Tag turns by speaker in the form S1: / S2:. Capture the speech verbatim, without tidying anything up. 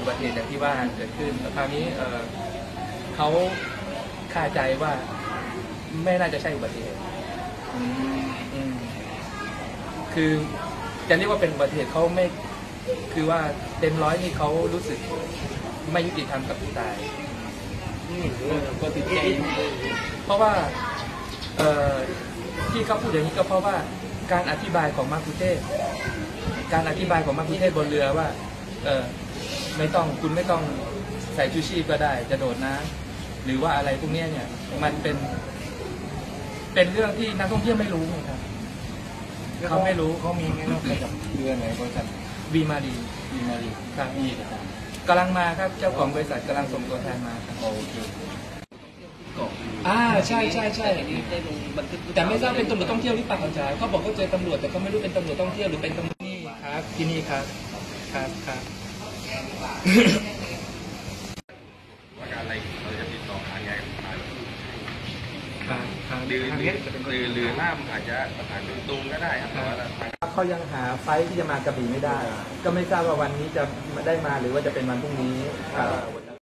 S1: อุบัติเหตุอย่างที่ว่าเกิดขึ้นแต่คราวนี้เเขาคาใจว่าไม่น่าจะใช่อุบัติเหตุคือจะเรียกว่าเป็นอุบัติเหตุเขาไม่คือว่าเต็มร้อยนี่เขารู้สึกไม่ยุติธรรมกับผู้ตายก็ติดใจเพราะว่าที่เขาพูดอย่างนี้ก็เพราะว่าการอธิบายของมัคคุเทศก์การอธิบายของมัคคุเทศก์บนเรือว่าเออไม่ต้องคุณไม่ต้องใส่ชูชีพก็ได้จะโดดน้ำหรือว่าอะไรพวกนี้เนี่ยมันเป็นเป็นเรื่องที่นักท่องเที่ยวไม่รู้ครับเขาไม่รู้
S2: เขามีไงนอกจากเรือไหนบริษัท
S1: วีมารี
S2: วีมารี
S1: ครับมีกำลังมาครับเจ้าของบริษัทกำลังส่งตัวแทนมาครับ
S2: โอเค
S1: อ่าใช่ใช่ใช่แต่ไม่ทราบเป็นตำรวจท่องเที่ยวหรือเปล่าอาจารย์เขาบอกเขาเจอตำรวจแต่เขาไม่รู้เป็นตำรวจท่องเที่ยวหรือเป็นตำรวจนี่ครับที่นี่ครับครับครับ
S3: ว่าการอะไรเราจะติดต่อทางไง
S1: ทางทาง
S3: หรือหรือหรือล่ามอาจจะประสานตรงก็ได้ครับแต่ว่า
S1: เขายังหาไฟล์ที่จะมากระบี่ไม่ได้ก็ไม่ทราบว่าวันนี้จะได้มาหรือว่าจะเป็นวันพรุ่งนี้